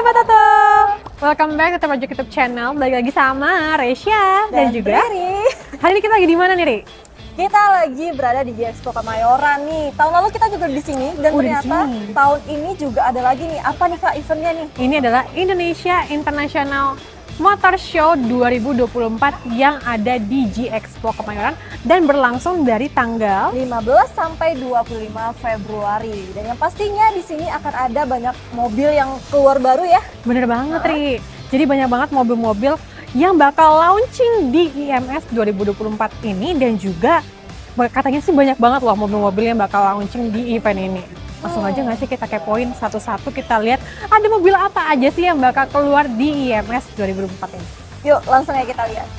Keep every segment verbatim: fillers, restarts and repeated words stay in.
Sahabat Oto, welcome back to Project YouTube channel. Balik lagi sama Resya dan, dan juga Riri. Hari ini kita lagi di mana nih, Ri? Kita lagi berada di G Expo Kemayoran nih. Tahun lalu kita juga di sini dan oh, ternyata tahun ini juga ada lagi nih. Apa nih Kak eventnya nih? Ini adalah Indonesia International Motor Show dua ribu dua puluh empat yang ada di G Expo Kemayoran dan berlangsung dari tanggal lima belas sampai dua puluh lima Februari. Dan yang pastinya di sini akan ada banyak mobil yang keluar baru ya. Bener banget, Ri. Jadi banyak banget mobil-mobil yang bakal launching di I M S dua ribu dua puluh empat ini, dan juga katanya sih banyak banget loh mobil-mobil yang bakal launching di event ini. Langsung aja nggak sih kita kepoin satu-satu, kita lihat ada mobil apa aja sih yang bakal keluar di I M S dua ribu dua puluh empat ini. Yuk langsung aja kita lihat.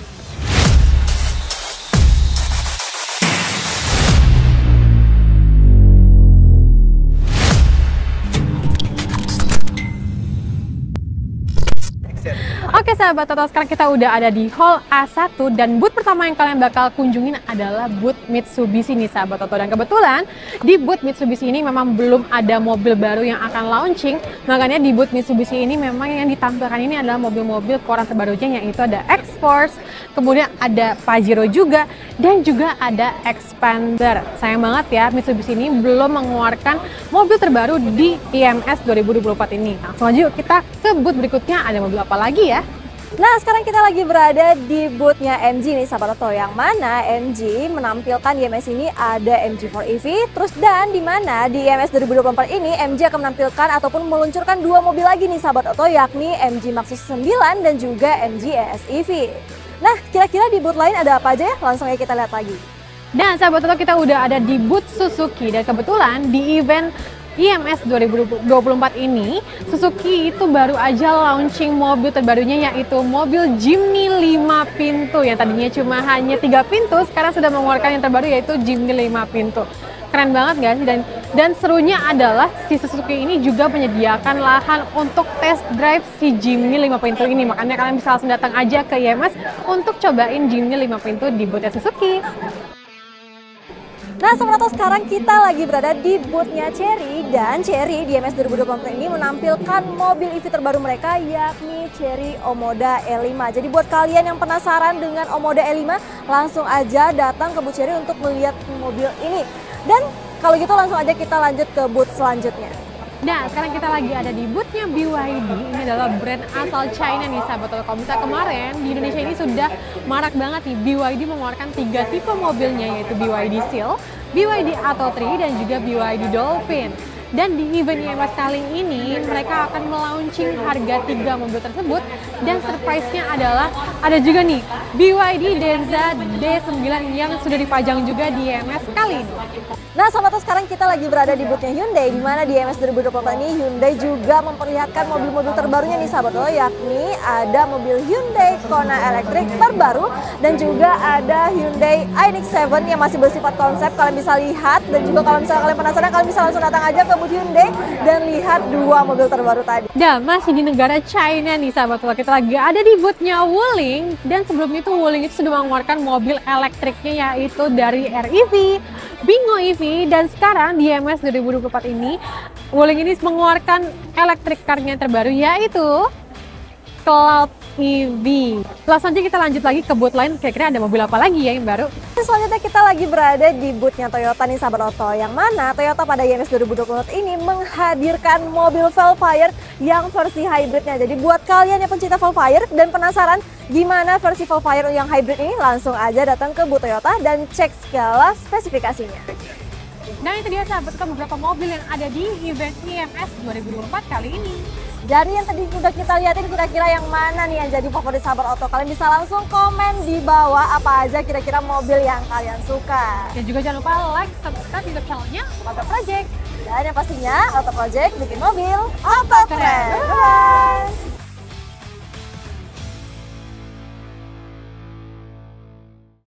Oke sahabat Toto, sekarang kita udah ada di Hall A satu dan booth pertama yang kalian bakal kunjungin adalah booth Mitsubishi nih sahabat Toto. Dan kebetulan di booth Mitsubishi ini memang belum ada mobil baru yang akan launching, makanya di booth Mitsubishi ini memang yang ditampilkan ini adalah mobil-mobil keluaran terbarunya, yaitu ada X-Force, kemudian ada Pajero juga, dan juga ada Xpander. Sayang banget ya, Mitsubishi ini belum mengeluarkan mobil terbaru di I M S dua ribu dua puluh empat ini. Langsung aja yuk kita ke booth berikutnya, ada mobil apa lagi ya? Nah, sekarang kita lagi berada di booth-nya M G nih sahabat Oto, yang mana M G menampilkan di I M S ini ada M G empat E V, terus dan di mana di I M S dua ribu dua puluh empat ini M G akan menampilkan ataupun meluncurkan dua mobil lagi nih sahabat Oto, yakni M G Maxus sembilan dan juga M G E S E V. Nah, kira-kira di booth lain ada apa aja ya? Langsung aja kita lihat lagi. Dan sahabat Oto, kita udah ada di booth Suzuki, dan kebetulan di event I M S dua ribu dua puluh empat ini Suzuki itu baru aja launching mobil terbarunya, yaitu mobil Jimny lima pintu yang tadinya cuma hanya tiga pintu, sekarang sudah mengeluarkan yang terbaru yaitu Jimny lima pintu. Keren banget gak sih? Dan, dan serunya adalah si Suzuki ini juga menyediakan lahan untuk test drive si Jimny lima pintu ini, makanya kalian bisa langsung datang aja ke I M S untuk cobain Jimny lima pintu di booth Suzuki. Nah, sebenarnya sekarang kita lagi berada di booth-nya Chery, dan Chery di I M S dua ribu dua puluh empat ini menampilkan mobil E V terbaru mereka, yakni Chery Omoda E lima. Jadi buat kalian yang penasaran dengan Omoda E lima, langsung aja datang ke booth Chery untuk melihat mobil ini. Dan kalau gitu langsung aja kita lanjut ke booth selanjutnya. Nah, sekarang kita lagi ada di booth-nya B Y D. Ini adalah brand asal China nih sahabat Toto. Kalau misalnya kemarin di Indonesia ini sudah marak banget nih, B Y D mengeluarkan tiga tipe mobilnya, yaitu B Y D Seal, B Y D Atto tiga, dan juga B Y D Dolphin. Dan di event I M S kali ini mereka akan melaunching harga tiga mobil tersebut, dan surprise-nya adalah ada juga nih B Y D Denza D sembilan yang sudah dipajang juga di I M S kali ini. Nah, sahabat, sekarang kita lagi berada di booth-nya Hyundai, di mana di I M S dua ribu dua puluh empat ini Hyundai juga memperlihatkan mobil-mobil terbarunya nih sahabat, yakni ada mobil Hyundai Kona Electric terbaru, dan juga ada Hyundai Ioniq tujuh yang masih bersifat konsep. Kalian bisa lihat, dan juga kalau misalnya kalian penasaran, kalian bisa langsung datang aja ke booth Hyundai dan lihat dua mobil terbaru tadi. Dan masih di negara China nih sahabat, kita lagi ada di booth-nya Wuling, dan sebelum itu Wuling itu sudah mengeluarkan mobil elektriknya, yaitu dari R E V, Bingo E V, dan sekarang di I M S dua ribu dua puluh empat ini Wuling ini mengeluarkan elektrik car-nya terbaru, yaitu Cloud E V. Langsung aja kita lanjut lagi ke booth lain, kira-kira ada mobil apa lagi ya yang baru. Selanjutnya kita lagi berada di booth-nya Toyota nih sahabat Oto, yang mana Toyota pada I M S dua ribu dua puluh empat ini menghadirkan mobil Velfire yang versi hybridnya. Jadi buat kalian yang pencinta Velfire dan penasaran gimana versi Velfire yang hybrid ini, langsung aja datang ke booth Toyota dan cek segala spesifikasinya. Nah, itu dia sahabat, beberapa mobil yang ada di event I M S dua ribu dua puluh empat kali ini. Dari yang tadi udah kita lihatin, kira-kira yang mana nih yang jadi favorit sahabat Oto? Kalian bisa langsung komen di bawah apa aja kira-kira mobil yang kalian suka. Dan juga jangan lupa like, subscribe YouTube channelnya Oto Project. Dan yang pastinya Oto Project bikin mobil Oto Keren. Bye!